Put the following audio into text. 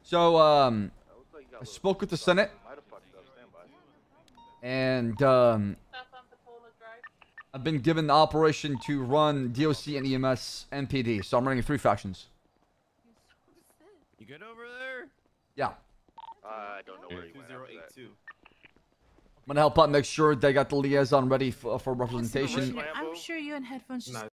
So, I spoke with the Senate, and I've been given the operation to run DOC and EMS and PD. So I'm running 3 factions. You good over there? Yeah. I don't know where you went. 2082. I'm gonna help out, make sure they got the liaison ready for representation. I'm sure you and headphones just